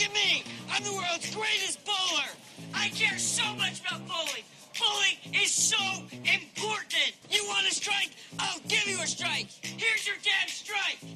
at me. I'm the world's greatest bowler. I care so much about bowling. Bowling is so important. You want a strike? I'll give you a strike. Here's your damn strike.